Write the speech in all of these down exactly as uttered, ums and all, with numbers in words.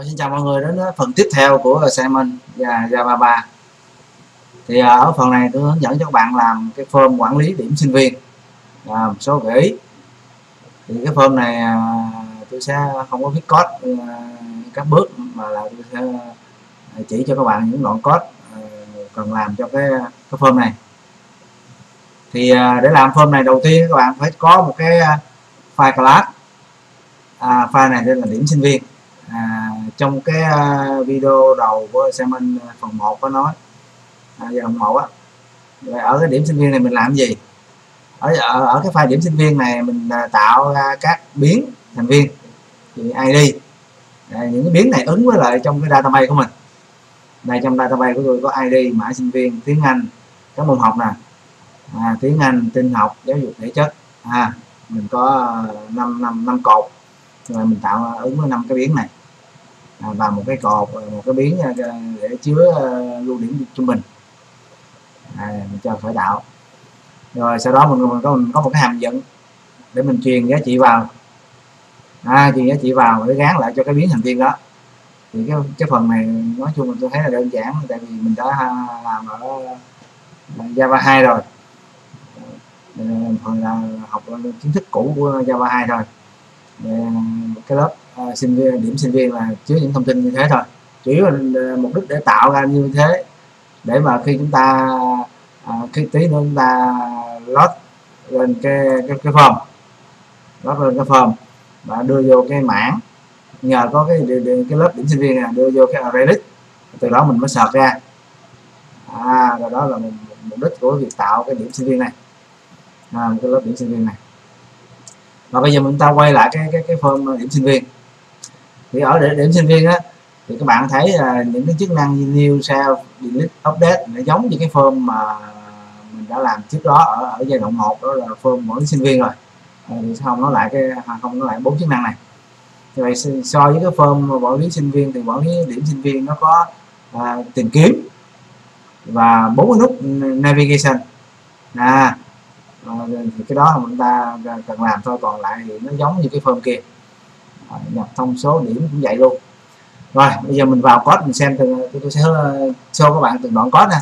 Xin chào mọi người đến phần tiếp theo của assignment và Java ba. Thì ở phần này tôi hướng dẫn cho các bạn làm cái form quản lý điểm sinh viên, à, một số gợi ý. Thì cái form này tôi sẽ không có viết code các bước, mà là tôi sẽ chỉ cho các bạn những đoạn code cần làm cho cái cái form này. Thì để làm form này, đầu tiên các bạn phải có một cái file class. À, file này đây là điểm sinh viên. À, trong cái uh, video đầu của assignment phần một có nói à, giờ phần một á, ở cái điểm sinh viên này mình làm gì? Ở, ở ở cái file điểm sinh viên này mình uh, tạo ra các biến thành viên, thì i đê. À, những cái biến này ứng với lại trong cái database của mình. Đây, trong database của tôi có i đê, mã sinh viên, tiếng Anh, các môn học nè, à, tiếng Anh, tin học, giáo dục thể chất. À, mình có năm năm năm cột, rồi mình tạo ứng với năm cái biến này. À, và một cái cột, một cái biến để chứa uh, lưu điểm trung bình. À, mình cho khởi tạo. Rồi sau đó mình, mình có mình có một cái hàm dẫn để mình truyền giá trị vào. À, truyền giá trị vào để gán lại cho cái biến thành viên đó. Thì cái cái phần này nói chung là tôi thấy là đơn giản, tại vì mình đã làm ở Java hai rồi. Phần là học kiến thức cũ của Java hai thôi. Cái lớp uh, sinh viên, điểm sinh viên là chứa những thông tin như thế thôi, chủ yếu là mục đích để tạo ra như thế, để mà khi chúng ta uh, khi tí nữa chúng ta load lên cái cái, cái form, load lên cái form và đưa vô cái mảng, nhờ có cái cái lớp điểm sinh viên này đưa vô cái array list, từ đó mình mới search ra. À, rồi đó là một mục đích của việc tạo cái điểm sinh viên này, à, cái lớp điểm sinh viên này. Và bây giờ chúng ta quay lại cái cái cái form điểm sinh viên. Thì ở điểm, điểm sinh viên á, thì các bạn thấy là những cái chức năng như new, self, delete, update nó giống như cái form mà mình đã làm trước đó ở, ở giai đoạn một, đó là form quản lý sinh viên rồi. À, thì không nói lại cái không nói lại bốn chức năng này. Như vậy so với cái form quản lý sinh viên thì quản lý điểm sinh viên nó có à, tìm kiếm và bốn cái nút navigation. À, À, thì cái đó là chúng ta cần làm thôi, còn lại thì nó giống như cái form kia. À, nhập thông số điểm cũng vậy luôn. Rồi bây giờ mình vào code mình xem từng, tôi sẽ show các bạn từng đoạn code nè.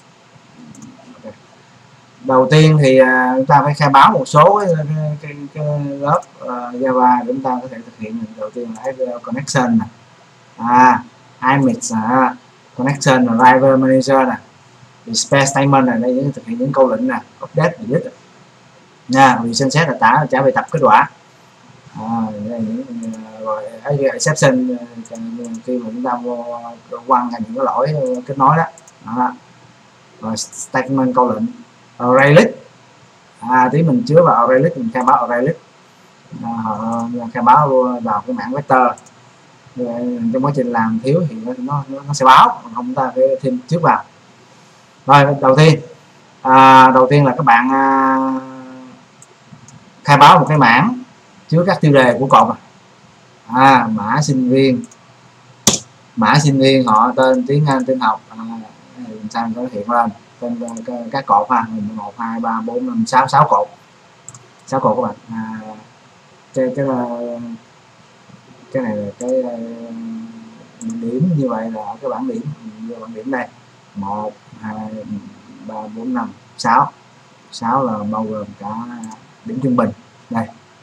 Đầu tiên thì uh, chúng ta phải khai báo một số cái, cái, cái, cái lớp uh, Java để chúng ta có thể thực hiện. Đầu tiên là connection nè, à, image nè, connection là driver manager nè, space statement này, đây những thực hiện những câu lệnh nè, update, delete nha, vì xem xét là trả trả bài tập kết quả. À, đây những rồi exception khi mà chúng ta vô quăng những cái lỗi kết nối đó, đó. Rồi statement câu lệnh, array list, à, tí mình chứa vào array list, mình khai báo array list, à, khai báo vào cái mảng vector. Rồi, trong quá trình làm thiếu thì nó nó, nó sẽ báo, còn không ta phải thêm trước vào. Rồi đầu tiên à, đầu tiên là các bạn à, khai báo một cái mảng chứa các tiêu đề của cột. À, mã sinh viên, mã sinh viên, họ tên, tiếng Anh, tin học, à, sao có hiện lên tên các cột ha, một hai ba bốn năm sáu, sáu cột, sáu cột các bạn. À, cái cái cái này là cái điểm, như vậy là cái bảng điểm, bảng điểm đây một hai ba bốn năm sáu, sáu là bao gồm cả điểm trung bình đây.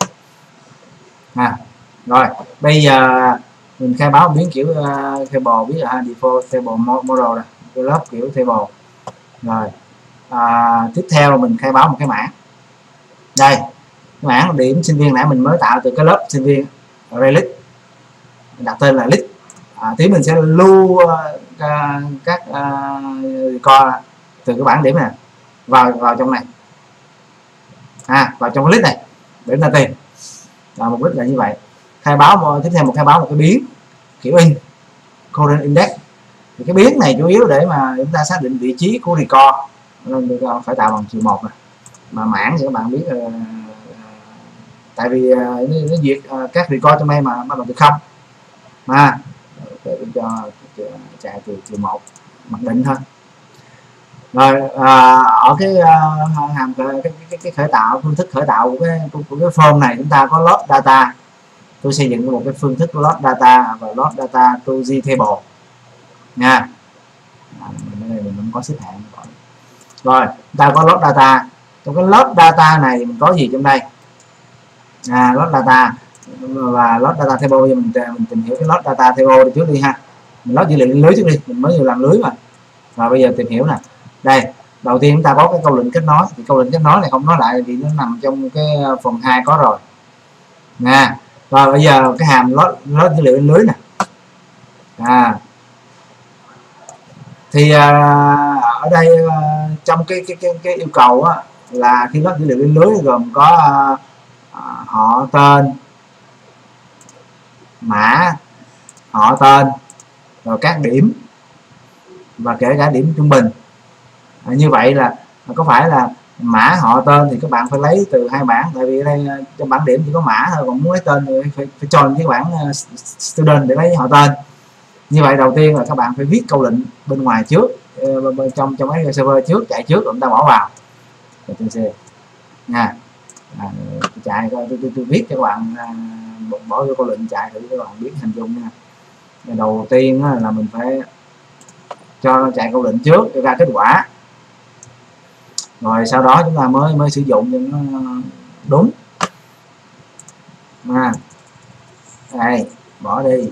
À, rồi bây giờ mình khai báo biến kiểu uh, table, biết là default table model này, cái lớp kiểu table. Rồi à, tiếp theo mình khai báo một cái mảng, đây cái mảng điểm sinh viên nãy mình mới tạo từ cái lớp sinh viên array list, đặt tên là list. À, tí mình sẽ lưu uh, các uh, record từ cái bảng điểm này vào vào trong này, à, vào trong cái list này để chúng ta tìm. Và mục đích là như vậy. Khai báo tiếp theo một khai báo một cái biến kiểu in, current index. Thì cái biến này chủ yếu để mà chúng ta xác định vị trí của record, nên record phải tạo bằng trừ một này. Mà mảng thì các bạn biết uh, tại vì uh, nó, nó duyệt uh, các record trong đây mà bắt đầu từ không, mà để cho chạy từ trừ một mặc định thôi. Rồi à, ở cái uh, hàm cái, cái, cái khởi tạo, phương thức khởi tạo của cái của, của cái form này, chúng ta có lớp data, tôi xây dựng một cái phương thức load data và load data to G table nha. À, mình ở đây mình không có xếp hạng rồi. Ta có load data, trong cái load data này mình có gì trong đây? À, load data và load data table. Bây giờ mình mình tìm hiểu cái load data table đi trước đi ha. Mình load dữ liệu lên lưới trước đi, mình mới vừa làm lưới mà. Rồi bây giờ tìm hiểu nè. Đây, đầu tiên chúng ta có cái câu lệnh kết nối. Thì câu lệnh kết nối này không nói lại vì nó nằm trong cái phần hai có rồi nha. Rồi bây giờ cái hàm load, load dữ liệu lên lưới nè. À, thì à, ở đây à, trong cái cái cái, cái yêu cầu á, là khi load dữ liệu lên lưới gồm có à, họ tên, mã, họ tên, rồi các điểm và kể cả điểm trung bình. À, như vậy là có phải là mã họ tên thì các bạn phải lấy từ hai bảng, tại vì ở đây trong bảng điểm chỉ có mã thôi, còn muốn lấy tên thì phải, phải cho cái bảng student để lấy họ tên. Như vậy đầu tiên là các bạn phải viết câu lệnh bên ngoài trước, trong trong cái server trước, chạy trước rồi chúng ta bỏ vào nha. À, chạy coi tôi, tôi, tôi viết cho các bạn, à, bỏ vô câu lệnh chạy để các bạn biết hình dung nha. Đầu tiên là mình phải cho nó chạy câu lệnh trước cho ra kết quả, rồi sau đó chúng ta mới mới sử dụng cho nó đúng. À, đây bỏ đi,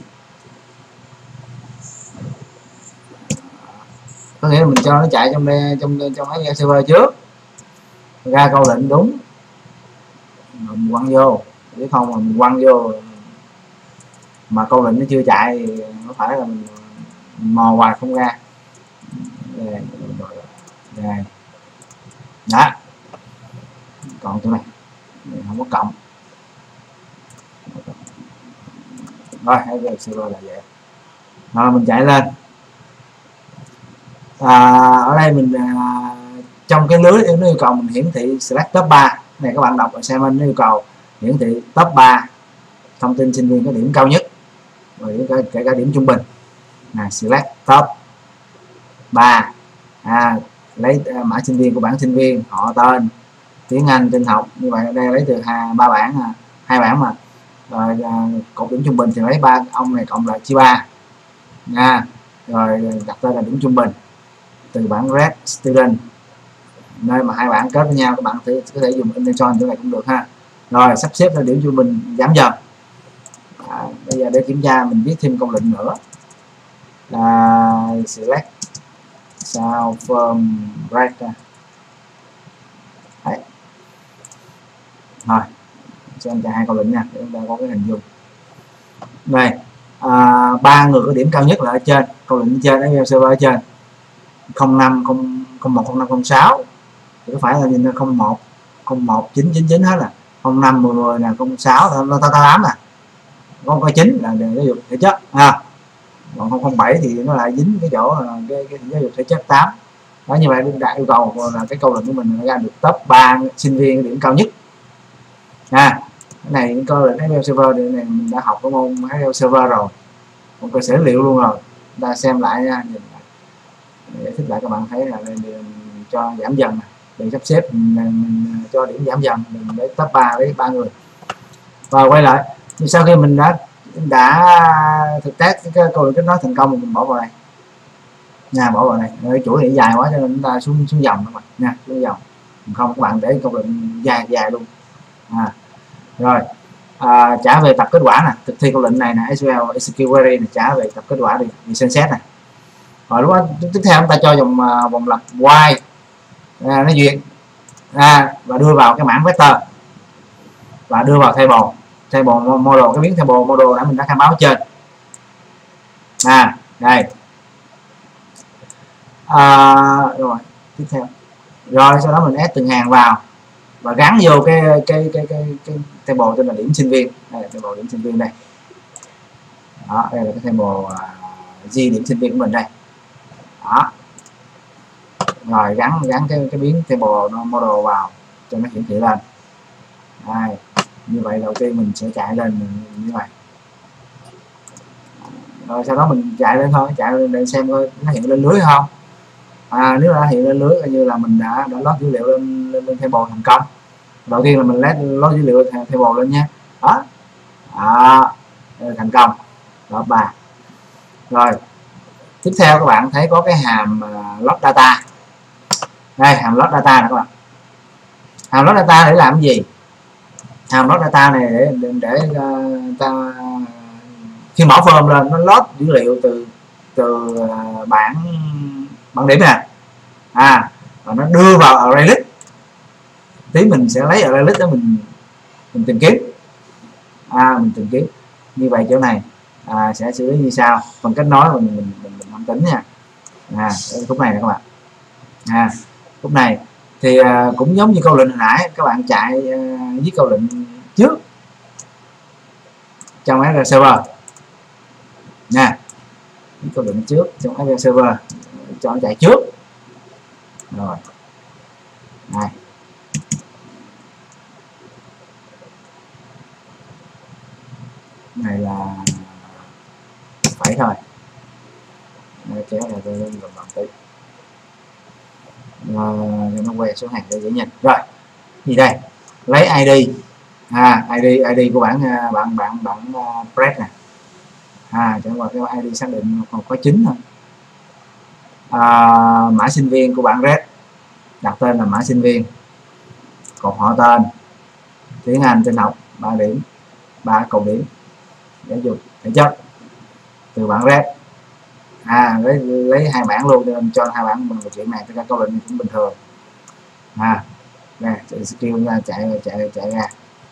có nghĩa là mình cho nó chạy trong đây, trong trong cái server trước, ra câu lệnh đúng mình quăng vô, chứ không mà mình quăng vô mà câu lệnh nó chưa chạy thì nó phải là mình mò hoài không ra. Đây, đây. Đó, còn chỗ này không có cộng. Rồi hãy về server là vậy. Rồi mình chạy lên. À, ở đây mình à, trong cái lưới nó yêu cầu mình hiển thị select top ba này, các bạn đọc ở xem nó yêu cầu hiển thị top ba thông tin sinh viên có điểm cao nhất, rồi kể, kể cả điểm trung bình. À, select top ba, à, lấy uh, mã sinh viên của bảng sinh viên, họ tên, tiếng Anh, tin học. Như vậy đây lấy từ hai ba bảng, à, hai bảng mà. Rồi uh, cột điểm trung bình thì lấy ba ông này cộng lại chia ba nha. Rồi đặt tên là điểm trung bình từ bảng red student, nơi mà hai bảng kết với nhau, các bạn có thể dùng integer chỗ này cũng được ha. Rồi sắp xếp ra điểm trung bình giảm dần. À, bây giờ để kiểm tra mình viết thêm câu lệnh nữa là select sao from right. Đấy. Rồi xem cho hai câu lệnh nha để chúng ta có cái hình dung. Đây, ba à, người có điểm cao nhất là ở trên, câu lệnh trên ở server ở trên không năm không không một không năm không sáu thì có phải là nhìn không một không một chín chín chín hết là không năm mười mười là không sáu nó tám nè, không có chín là giáo dục thể chất ha. Còn không không bảy thì nó lại dính cái chỗ cái, cái giáo dục thể chất tám. Đó, như vậy đại yêu cầu là cái câu lệnh của mình ra được top ba sinh viên điểm cao nhất. À, cái này những câu lệnh ét quy eo server này mình đã học cái môn ét quy eo server rồi, một cơ sở liệu luôn rồi. Chúng ta xem lại nha, nhìn lại để thích lại các bạn thấy là cho giảm dần, để sắp xếp mình, mình cho điểm giảm dần, mình để top ba với ba người. Và quay lại sau khi mình đã đã thực tác cái câu lệnh kết nối thành công, mình bỏ vào đây nha, bỏ vào đây. Rồi, chuỗi này dài quá cho nên chúng ta xuống xuống dòng các bạn nha, xuống dòng. Không các bạn để câu lệnh dài dài luôn. À, rồi à, trả về tập kết quả nè, thực thi câu lệnh này nè, ét quy eo execute query này, trả về tập kết quả đi, đi xem xét này. Rồi lúc đó tiếp theo chúng ta cho dòng uh, vòng lặp while à, nó duyệt à, và đưa vào cái mảng vector và đưa vào table table model, cái biến table model đã mình đã khai báo trên. À đây à, rồi tiếp theo, rồi sau đó mình add từng hàng vào và gắn vô cái cái cái cái, cái table tên là điểm sinh viên. Đây là table điểm sinh viên đây. Đó, đây là cái table uh, G điểm sinh viên của mình đây. Đó, rồi gắn gắn cái cái biến table model vào cho nó hiển thị lên. Đây, như vậy đầu tiên mình sẽ chạy lên như vậy, rồi sau đó mình chạy lên thôi, chạy lên để xem coi nó hiện lên lưới hay không. À, nếu đã hiện lên lưới coi như là mình đã đã load dữ liệu lên lên, lên table thành công. Đầu tiên là mình load load dữ liệu table lên nha. Đó, Đó, thành công. Đó ba. Rồi tiếp theo các bạn thấy có cái hàm uh, load data. Đây hàm load data nè các bạn. Hàm load data để làm cái gì? Hàm load data này để để, để uh, ta khi mở form lên nó load dữ liệu từ từ uh, bảng bảng điểm nè, à và nó đưa vào array list. Tí mình sẽ lấy array list đó mình mình tìm kiếm, à mình tìm kiếm như vậy. Chỗ này à, sẽ xử lý như sau. Phần kết nối mình mình mình, mình không tính nha. À khúc này nè các bạn. À khúc này thì à, cũng giống như câu lệnh hồi nãy, các bạn chạy à, với câu lệnh trước trong ét quy server nha, với câu lệnh trước trong ét quy server cho nó chạy trước. Rồi này này là phải thôi, kéo này tôi lên gần bằng tí nó quay số hàng để dễ nhìn. Rồi gì đây, lấy i đê, à i đê i đê của bạn bạn bạn bạn uh, Brett nè, à chẳng qua cái i đê xác định còn có chín thôi. À, mã sinh viên của bạn Red đặt tên là mã sinh viên, cột họ tên tiếng Anh tin học ba điểm, ba cộng điểm giáo dục thể chất từ bạn Red. À lấy lấy hai bản luôn nên cho hai bản bằng một chuyện này, tất cả câu lệnh cũng bình thường. À nè skill ra chạy chạy chạy ra.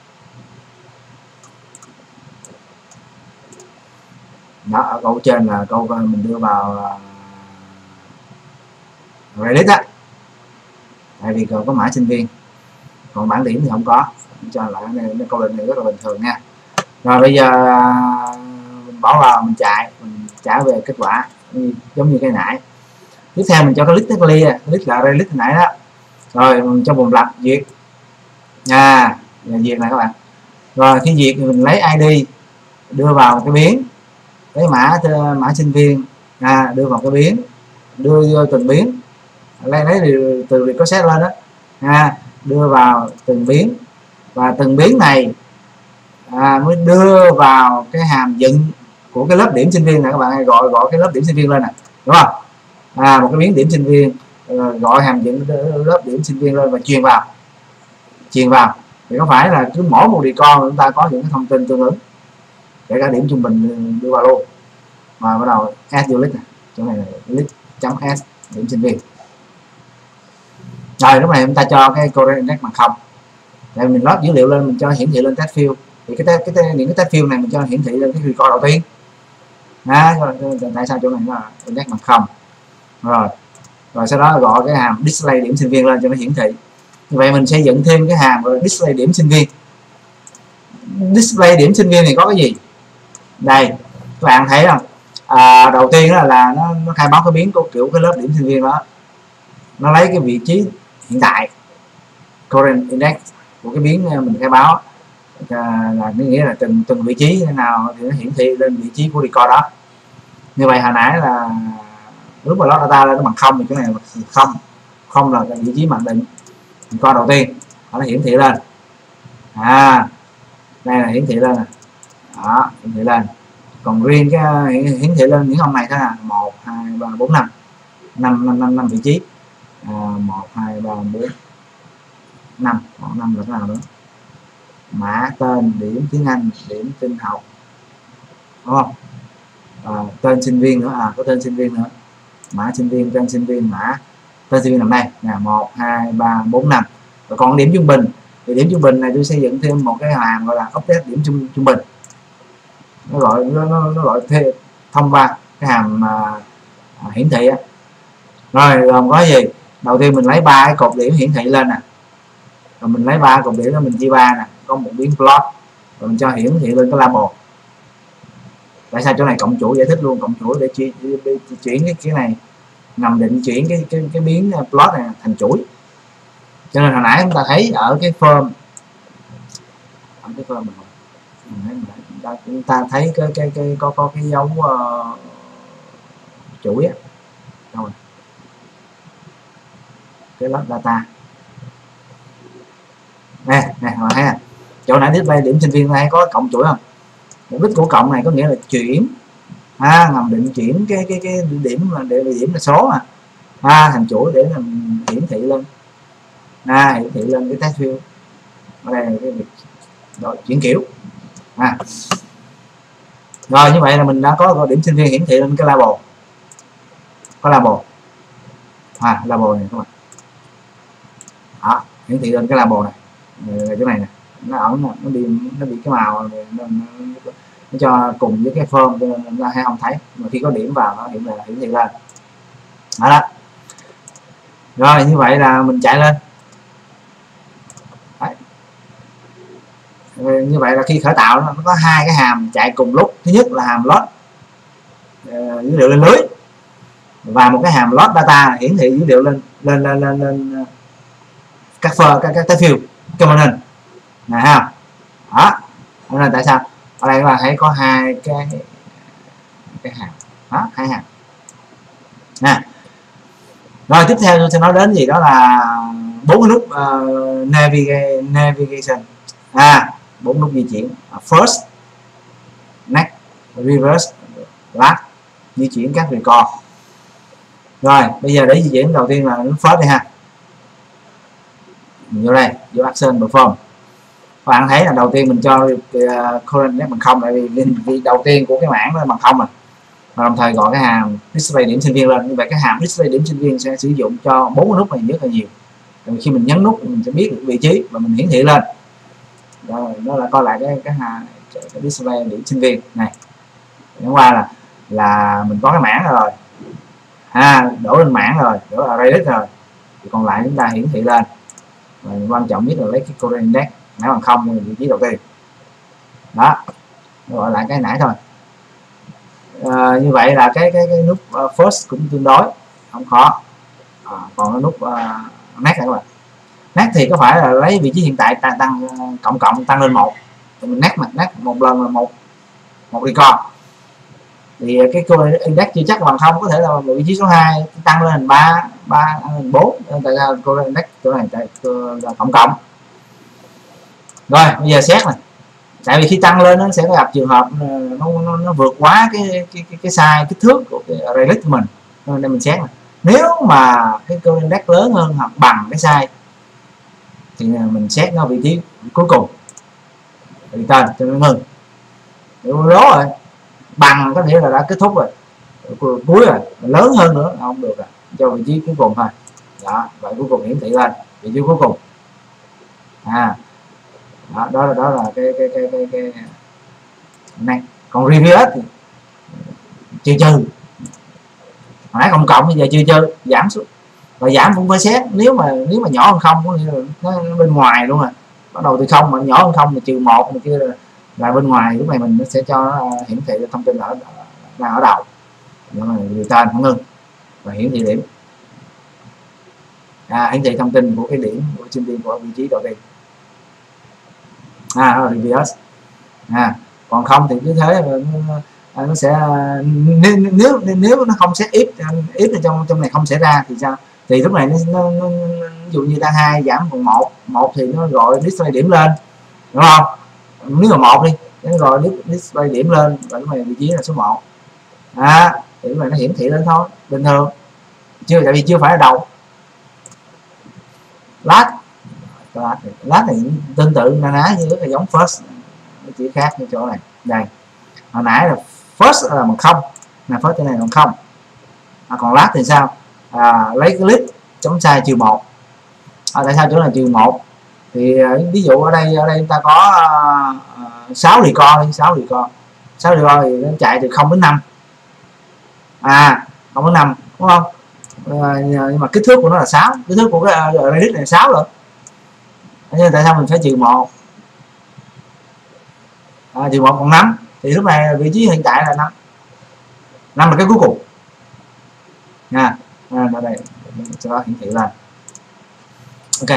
Đó, ở câu trên là câu mình đưa vào Reddit á, tại vì còn có mã sinh viên, còn bản điểm thì không có, cho lại này câu lệnh này rất là bình thường nha. Rồi bây giờ mình bỏ vào mình chạy, mình trả về kết quả giống như cái nãy. Tiếp theo mình cho cái list nó clear, list là đây list hồi nãy đó. Rồi mình cho vùng lặp duyệt, à là duyệt này các bạn. Rồi khi duyệt thì mình lấy i đê đưa vào cái biến, cái mã mã sinh viên, à đưa vào cái biến, đưa vô từng biến, lấy lấy từ việc có set lên đó, à đưa vào từng biến, và từng biến này à, mới đưa vào cái hàm dựng của cái lớp điểm sinh viên này các bạn, hay gọi gọi cái lớp điểm sinh viên lên nè, đúng không? À một cái biến điểm sinh viên, gọi hàm dựng lớp điểm sinh viên lên và truyền vào, truyền vào thì có phải là cứ mỗi một đi con chúng ta có những cái thông tin tương ứng, kể cả điểm trung bình đưa vào luôn. Mà bắt đầu add vô list này, chỗ này là list chấm add điểm sinh viên. Rồi lúc này chúng ta cho cái Correct Index bằng không, tại mình load dữ liệu lên mình cho hiển thị lên test field, thì cái, cái, cái những cái test field này mình cho hiển thị lên cái record đầu tiên. Đó, tại sao chỗ này là index bằng không. Rồi rồi sau đó gọi cái hàm display điểm sinh viên lên cho nó hiển thị. Như vậy mình xây dựng thêm cái hàm rồi display điểm sinh viên. Display điểm sinh viên thì có cái gì đây các bạn thấy không? À, đầu tiên là, là nó, nó khai báo cái biến của kiểu cái lớp điểm sinh viên đó, nó lấy cái vị trí hiện tại current index của cái biến mình khai báo, à, là nghĩa là từng từng vị trí thế nào thì nó hiển thị lên vị trí của record đó. Như vậy hồi nãy là lúc mà load data lên nó bằng không thì cái này là không, không là cái vị trí mặc định record đầu tiên nó hiển thị lên. À đây là hiển thị lên nè, đó hiển thị lên. Còn riêng cái hiển, hiển thị lên những ông này thế là một hai ba bốn năm năm năm năm năm vị trí, à, một hai ba bốn năm năm là thế nào nữa, mã tên điểm tiếng Anh điểm tin học, đúng không? À, tên sinh viên nữa, à có tên sinh viên nữa, mã sinh viên, tên sinh viên, mã tên sinh viên nằm đây nè, một hai ba bốn năm. Rồi còn điểm trung bình thì điểm trung bình này tôi xây dựng thêm một cái hàm gọi là update điểm trung trung bình, nó gọi nó, nó, nó gọi thêm thông qua cái hàm à, à, hiển thị á. Rồi gồm có gì? Đầu tiên mình lấy ba cái cột điểm hiển thị lên nè, rồi mình lấy ba cột điểm đó mình chia ba nè, có một biến plot, rồi mình cho hiển thị lên cái label. Tại sao chỗ này cộng chủ giải thích luôn, cộng chủ để, để, để, để chuyển cái cái này ngầm định chuyển cái cái cái biến plot này thành chuỗi. Cho nên hồi nãy chúng ta thấy ở cái form, ở cái form mình chúng ta thấy cái cái cái có có cái dấu uh, chuỗi á, đâu rồi? Cái lớp data nè nè mà thấy à, chỗ nãy display điểm sinh viên này có cộng chuỗi không? Mục đích của cộng này có nghĩa là chuyển, à, ngầm định chuyển cái cái cái điểm là địa điểm là số à, à thành chuỗi để mình hiển thị lên, à, hiển thị lên cái test view. Ở đây là cái việc đổi chuyển kiểu. À. Rồi như vậy là mình đã có điểm sinh viên hiển thị lên cái label, có label, à, label này các bạn, đó, hiển thị lên cái label này, là chỗ này nè, nó ẩn, nó bị nó bị cái màu này, nó, nó, nó cho cùng với cái form cho nên nó hay không thấy, mà khi có điểm vào nó hiện là hiển thị lên đó, đó. Rồi như vậy là mình chạy lên. Đấy. Như vậy là khi khởi tạo nó có hai cái hàm chạy cùng lúc. Thứ nhất là hàm load uh, dữ liệu lên lưới, và một cái hàm load data hiển thị dữ liệu lên lên lên lên, lên các phơ các các field component này ha. Đó, nên tại sao ở đây các bạn thấy có hai cái cái hàm, đó, hai hàm nè. Rồi tiếp theo tôi sẽ nói đến gì đó là bốn cái nút uh, navigation, navigation à bốn nút di chuyển: first, next, reverse, last, di chuyển các record. Rồi bây giờ để di chuyển đầu tiên là nút first đi ha, mình vô đây, vô action perform. Các bạn thấy là đầu tiên mình cho uh, current bằng không, tại vì vì đầu tiên của cái mảng nó bằng không mà, và đồng thời gọi cái hàm display điểm sinh viên lên. Như vậy cái hàm display điểm sinh viên sẽ sử dụng cho bốn cái nút này rất là nhiều. Rồi khi mình nhấn nút mình sẽ biết được vị trí và mình hiển thị lên. Rồi nó là coi lại cái cái hàm cái display điểm sinh viên này. Nhấn qua là là mình có cái mảng rồi, à, đổ lên mảng rồi, đổ là Redis rồi, thì còn lại chúng ta hiển thị lên. Và quan trọng nhất là lấy cái current index nãy bằng không như vị trí đầu tiên đó, gọi lại cái nãy thôi. À, như vậy là cái cái, cái nút uh, first cũng tương đối không khó. À, còn cái nút uh, next này các bạn, next thì có phải là lấy vị trí hiện tại tăng, tăng cộng cộng tăng lên một, thì mình next mà next một lần là một một record, thì cái current index chưa chắc bằng không, có thể là vị trí số hai tăng lên thành ba ba bốn, tại ra current index chỗ này tại là cộng cộng. Rồi bây giờ xét này, tại vì khi tăng lên nó sẽ gặp trường hợp nó, nó, nó vượt quá cái cái cái, cái size kích thước của cái release của mình, nên mình xét này. Nếu mà cái current index lớn hơn hoặc bằng cái size thì mình xét nó vị trí cuối cùng, thì tên cho nó ngừng. Đố rồi, bằng có nghĩa là đã kết thúc rồi, cuối rồi, lớn hơn nữa không được rồi, cho vị trí cuối cùng thôi. Đó, vậy cuối cùng hiển thị lên vị trí cuối cùng. À, đó, đó là đó là cái cái cái cái, cái này. Còn review thì trừ trừ, nãy cộng cộng bây giờ trừ trừ giảm xuống, và giảm cũng phải xét. Nếu mà nếu mà nhỏ hơn không có nghĩa là nó, nó bên ngoài luôn rồi, bắt đầu từ không mà nhỏ hơn không thì trừ một, mà kia là, là bên ngoài. Lúc này mình nó sẽ cho nó hiển thị thông tin ở đang ở đầu, nó là return không ngưng, và hiển thị điểm, à, hiển thị thông tin của cái điểm của sinh viên của vị trí đầu tiên. À, đó là review. À, còn không thì cứ thế nó, nó sẽ nếu nếu nếu nó không set if if trong trong này không xảy ra thì sao, thì lúc này nó, nó, nó ví dụ như tăng hai giảm còn một một thì nó gọi display điểm lên, đúng không? Nếu là một đi nó gọi display điểm lên, và lúc này vị trí là số một, à, thì lúc này nó hiển thị lên thôi, bình thường, chưa, tại vì chưa phải là đầu. Last last này, last này tương tự na ná như là giống first, nó chỉ khác như chỗ này. Đây hồi nãy là first là bằng không, là first cái này bằng không, à, còn last thì sao, à, lấy cái list chống sai trừ một. À, tại sao chỗ này trừ một thì ví dụ ở đây ở đây chúng ta có uh, sáu record đi, sáu record sáu record thì nó chạy từ không đến năm, à không đến năm đúng không, à, nhưng mà kích thước của nó là sáu, kích thước của cái uh, Redis này là sáu rồi, nên tại sao mình phải trừ một, à, trừ một còn năm, thì lúc này vị trí hiện tại là năm, năm là cái cuối cùng nha. À, ở đây cho nó hiển thị lên. Ok,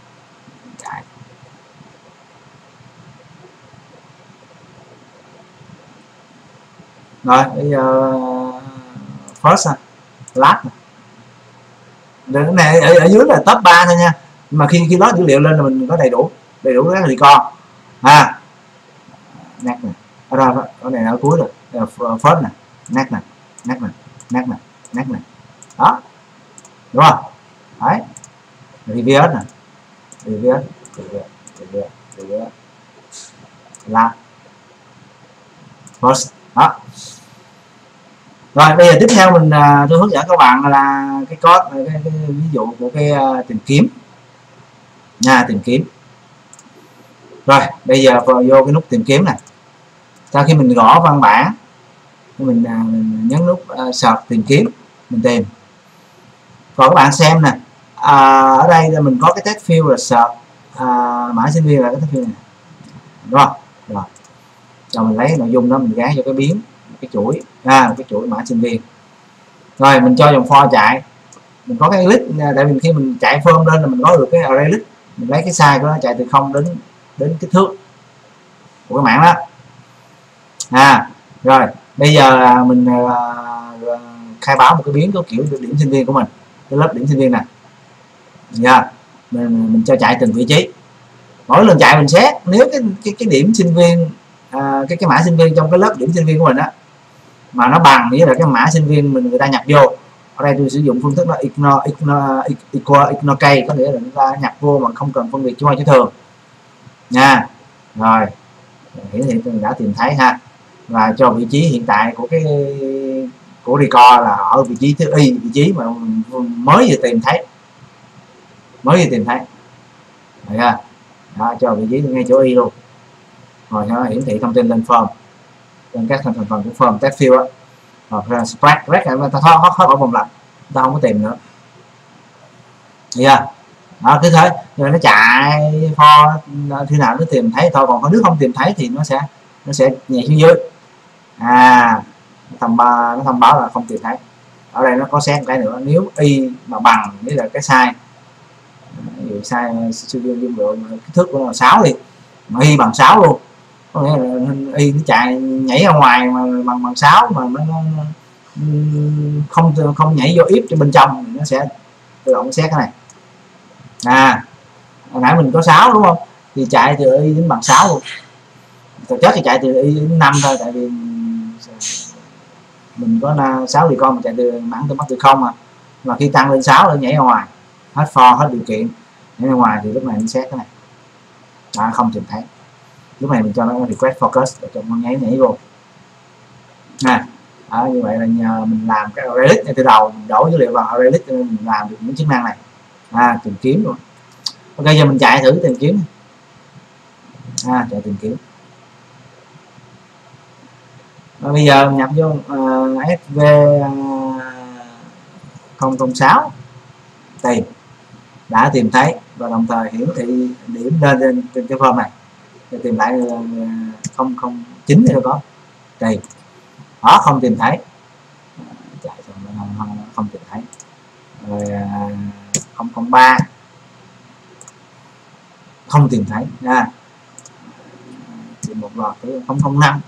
rồi bây giờ first last này, này ở, ở dưới là top ba thôi nha, mà khi khi load dữ liệu lên là mình có đầy đủ đầy đủ các record, à next này, ở đâu đó, cái này ở cuối rồi, first này, next này, next này, next này, next này, đó, đúng không? Đấy, previous này, previous, previous, previous, previous, là first, đó. Rồi bây giờ tiếp theo mình uh, tôi hướng dẫn các bạn là cái code, cái, cái ví dụ của cái uh, tìm kiếm nha, tìm kiếm. Rồi bây giờ vào vô cái nút tìm kiếm này, sau khi mình gõ văn bản mình, uh, mình nhấn nút uh, search tìm kiếm, mình tìm. Còn các bạn xem nè, à, ở đây là mình có cái text field là search à, mã sinh viên là cái text field này, đúng không? Rồi rồi mình lấy nội dung đó mình gắn cho cái biến cái chuỗi, à, cái chuỗi mã sinh viên. Rồi mình cho dòng for chạy, mình có cái list, tại vì khi mình chạy form lên là mình có được cái array list, mình lấy cái size của nó chạy từ không đến đến kích thước của cái mảng đó. À rồi bây giờ mình uh, khai báo một cái biến có kiểu điểm sinh viên của mình, cái lớp điểm sinh viên này, yeah. mình, mình cho chạy từng vị trí, mỗi lần chạy mình xét nếu cái cái, cái điểm sinh viên à, cái cái mã sinh viên trong cái lớp điểm sinh viên của mình á mà nó bằng với là cái mã sinh viên mình người ta nhập vô. Ở đây tôi sử dụng phương thức là ignore ignore equal ignore case, có nghĩa là chúng ta nhập vô mà không cần phân biệt chữ hoa chữ thường nha. Rồi hiển thị tôi đã tìm thấy ha, và cho vị trí hiện tại của cái của record là ở vị trí thứ y, vị trí mà mới vừa tìm thấy, mới vừa tìm thấy. Đấy ha. Đó, cho vị trí ngay chỗ y luôn. Rồi nó hiển thị thông tin lên form, lên các thành phần của form text field á, rồi spread rec ta thoát thoát khỏi vòng lặp, ta không có tìm nữa. Được chưa? Đó, cứ thế rồi nó chạy for khi nào nó tìm thấy thôi, còn nếu không tìm thấy thì nó sẽ nó sẽ nhảy xuống dưới, à nó thông báo, nó thông báo là không tìm thấy. Ở đây nó có xét một cái nữa, nếu y mà bằng với là cái size, ví dụ size siêu dung lượng kích thước của nó là sáu đi, mà y bằng sáu luôn, có nghĩa là y nó chạy nhảy ra ngoài mà bằng bằng sáu mà nó không không nhảy vô if cho bên trong thì nó sẽ tự động xét cái này. À hồi nãy mình có sáu đúng không, thì chạy từ y đến bằng sáu luôn, thực chất thì chạy từ y đến năm thôi, tại vì mình có sáu thì con mình chạy từ mảng từ bắt từ không mà mà khi tăng lên sáu nó nhảy ra ngoài, hết for hết điều kiện nhảy ra ngoài thì lúc này mình xét cái này, à, không tìm thấy. Lúc này mình cho nó request focus để cho nó nháy nhảy vô nè. À, như vậy là nhờ mình làm cái array list ngay từ đầu, mình đổ dữ liệu vào array list nên mình làm được những chức năng này, à, tìm kiếm luôn. Ok, giờ mình chạy thử tìm kiếm, à, chạy tìm kiếm. Và bây giờ nhập vô uh, ét vê không không sáu tìm, đã tìm thấy và đồng thời hiển thị điểm lên trên, trên cái form này để tìm lại không không chín thì có tìm, đó không tìm thấy, chạy không, không, không tìm thấy. Rồi không không ba không tìm thấy nha, tìm một loạt thứ không không năm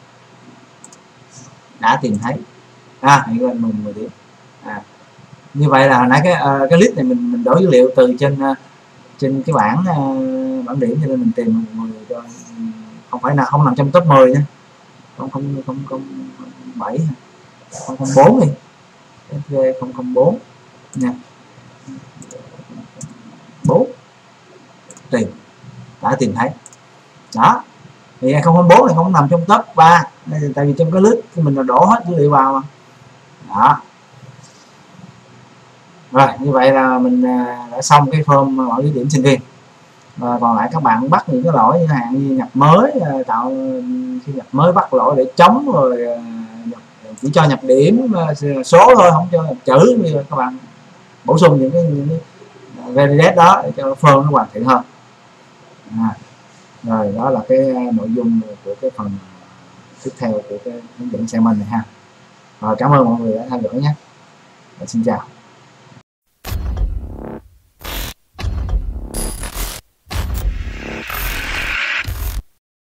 đã tìm thấy, à hiện lên mừng mười điểm. À, như vậy là hồi nãy cái uh, cái list này mình mình đổi dữ liệu từ trên uh, trên cái bảng uh, bảng điểm, cho nên mình tìm mười cho không phải là không nằm trong top mười nha, không không không không bảy không không bốn đi, ét vê không không bốn nha, bốn tìm đã tìm thấy. Đó thì không không bốn này không nằm trong top ba, tại vì trong cái list mình là đổ hết dữ liệu vào mà. Đó. Rồi như vậy là mình đã xong cái form quản lý điểm sinh viên. Và còn lại các bạn bắt những cái lỗi như hạn như nhập mới, tạo khi nhập mới bắt lỗi để chống, rồi nhập, chỉ cho nhập điểm số thôi, không cho nhập chữ, như các bạn bổ sung những cái, những cái validate đó để cho form nó hoàn thiện hơn. À, rồi đó là cái nội dung của cái phần tiếp theo của cái hướng dẫn segment này ha. Rồi cảm ơn mọi người đã theo dõi nhé. Và xin chào.